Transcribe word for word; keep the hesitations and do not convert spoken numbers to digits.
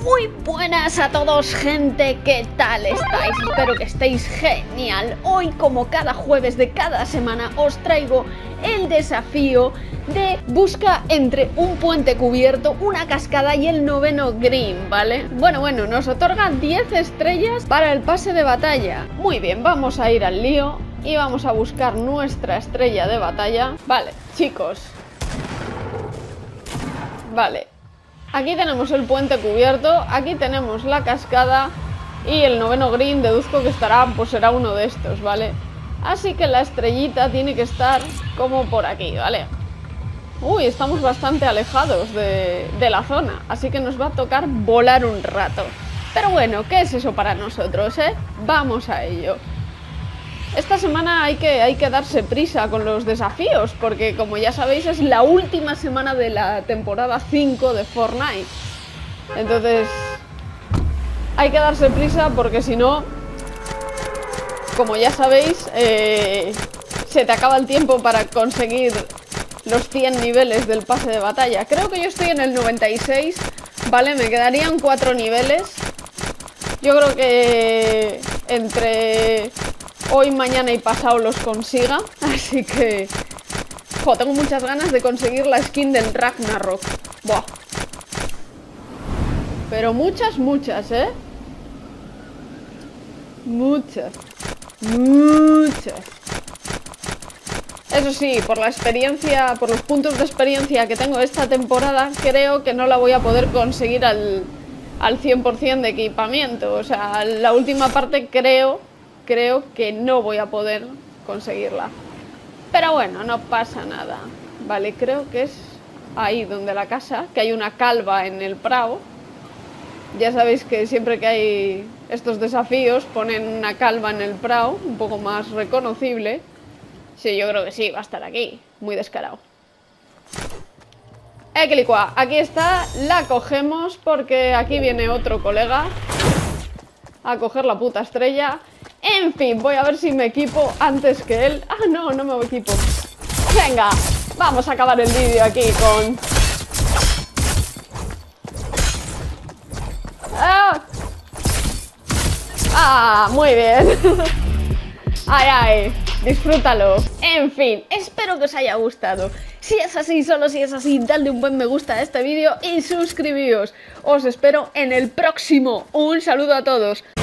Muy buenas a todos, gente, ¿qué tal estáis? Espero que estéis genial. Hoy, como cada jueves de cada semana, os traigo el desafío de busca entre un puente cubierto, una cascada y el noveno green, ¿vale? Bueno, bueno, nos otorga diez estrellas para el pase de batalla. Muy bien, vamos a ir al lío y vamos a buscar nuestra estrella de batalla. Vale, chicos. Vale. Aquí tenemos el puente cubierto, aquí tenemos la cascada y el noveno green deduzco que estará, pues será uno de estos, ¿vale? Así que la estrellita tiene que estar como por aquí, ¿vale? Uy, estamos bastante alejados de, de la zona, así que nos va a tocar volar un rato. Pero bueno, ¿qué es eso para nosotros, eh? Vamos a ello. Esta semana hay que, hay que darse prisa con los desafíos, porque como ya sabéis es la última semana de la temporada cinco de Fortnite. Entonces hay que darse prisa porque si no, como ya sabéis, eh, se te acaba el tiempo para conseguir los cien niveles del pase de batalla. Creo que yo estoy en el noventa y seis, vale, me quedarían cuatro niveles. Yo creo que entre hoy, mañana y pasado los consiga, así que jo, tengo muchas ganas de conseguir la skin del Ragnarok. Buah. Pero muchas, muchas, ¿eh? Muchas. Muchas. Eso sí, por la experiencia, por los puntos de experiencia que tengo esta temporada, creo que no la voy a poder conseguir al, al cien por cien de equipamiento. O sea, la última parte creo... Creo que no voy a poder conseguirla. Pero bueno, no pasa nada. Vale, creo que es ahí donde la casa, que hay una calva en el prado. Ya sabéis que siempre que hay estos desafíos ponen una calva en el prado, un poco más reconocible. Sí, yo creo que sí, va a estar aquí. Muy descarado. Equilicua, aquí está, la cogemos porque aquí viene otro colega a coger la puta estrella. En fin, voy a ver si me equipo antes que él. Ah, no, no me equipo. Venga, vamos a acabar el vídeo aquí con... ¡Ah! ¡Ah! Muy bien. ¡Ay, ay! Disfrútalo. En fin, espero que os haya gustado. Si es así, solo si es así, dadle un buen me gusta a este vídeo y suscribíos. Os espero en el próximo. Un saludo a todos.